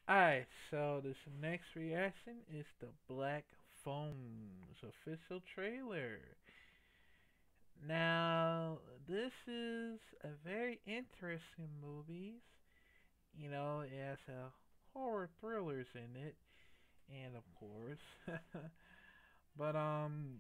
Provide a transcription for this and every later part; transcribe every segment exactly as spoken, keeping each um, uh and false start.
Alright, so this next reaction is the Black Phones official trailer. Now, this is a very interesting movie. You know, it has a horror thrillers in it, and of course, but um,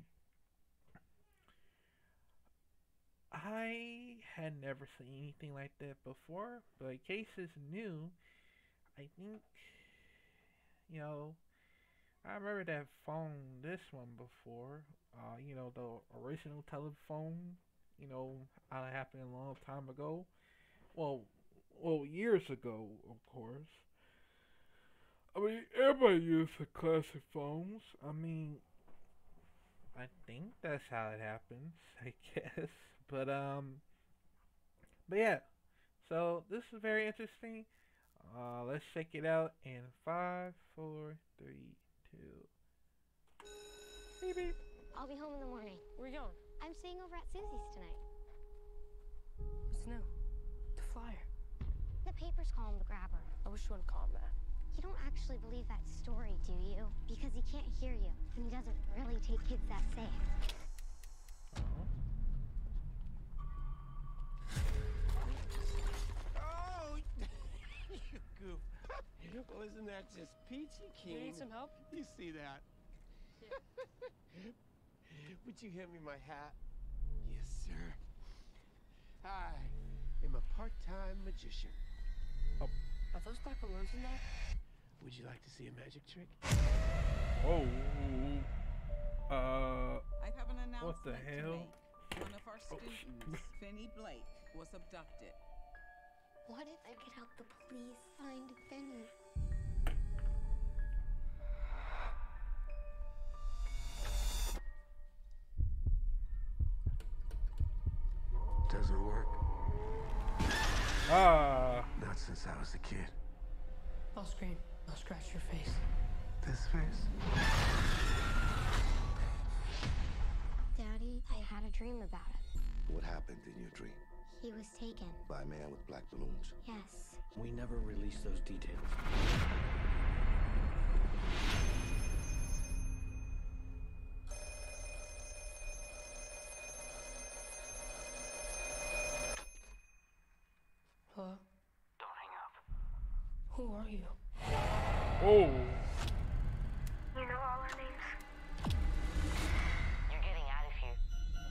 I had never seen anything like that before. But in case it's new, I think you know I remember that phone, this one before. Uh, you know, the original telephone. You know, how it happened a long time ago. Well, well, years ago, of course. I mean, everybody used the classic phones. I mean, I think that's how it happens. I guess, but um, but yeah. So this is very interesting. Uh, let's check it out in five, four, three, two. Beep beep. I'll be home in the morning. Where you going? I'm staying over at Susie's tonight. What's new? The flyer. The papers call him the grabber. I wish you wouldn't call him that. You don't actually believe that story, do you? Because he can't hear you, and he doesn't really take kids that safe. Oh. Oh, you goof. Well, isn't that just peachy You keen? need some help? You see that? Yeah. Would you hand me my hat? Yes, sir. I am a part-time magician. Are those black balloons in there? Would you like to see a magic trick? Oh. Uh. I have an announcement What the to hell? make. One of our Oh, students, Finney Blake, was abducted. What if I could help the police find Benny? Doesn't work. Ah. Not since I was a kid. I'll scream. I'll scratch your face. This face? Daddy, I had a dream about it. What happened in your dream? He was taken. By a man with black balloons. Yes. We never released those details. Hello? Don't hang up. Who are you? Oh. You know all our names? You're getting out of here.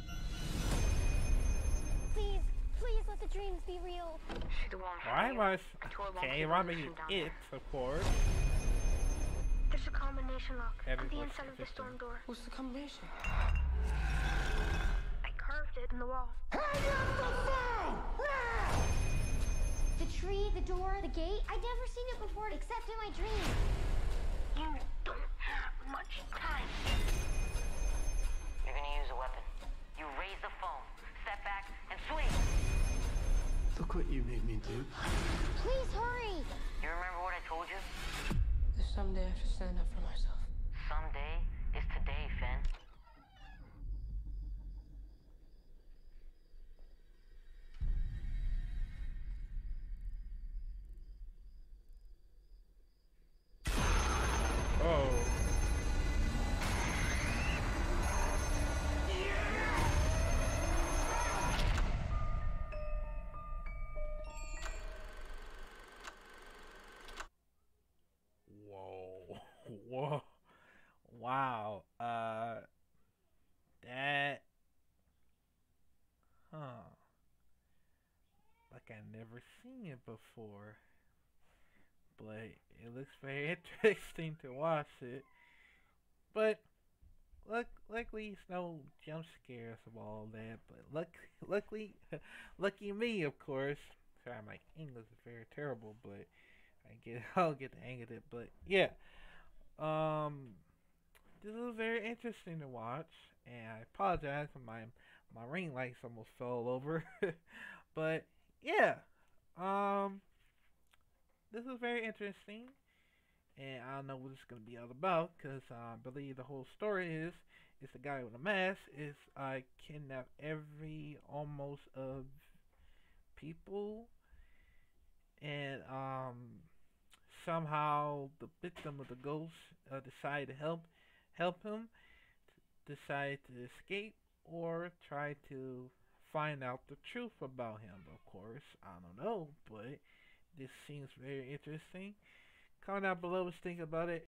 Please, please let the dreams be real. She won't Why am I? Tour won't Okay, keep why us making from down it? Of course. There's a combination lock Every on the voice inside of the system. storm door. What's the combination? I carved it in the wall. The tree, the door, the gate. I'd never seen it before except in my dreams. You don't have much time. You're gonna use a weapon. You raise the phone, step back, and swing. Look what you made me do. Please hurry. You remember what I told you? There's someday I should stand up for myself. Someday is today, Finn. Oh. Whoa. Whoa. Wow. Uh. That. Huh. Like I never seen it before. But it looks very interesting to watch it. But luck, luckily, it's no jump scares of all that. But luck, luckily, lucky me, of course. Sorry, my English is very terrible, but I get, I'll get the hang of it. But yeah, um, this is very interesting to watch, and I apologize for my my ring lights almost fell over. But yeah, um, this is very interesting, and I don't know what it's gonna be all about because uh, I believe the whole story is is the guy with a mask is uh, kidnap every almost of people and um somehow the victim of the ghost uh, decide to help help him, decide to escape, or try to find out the truth about him. Of course, I don't know, but this seems very interesting. Comment down below what you think about it.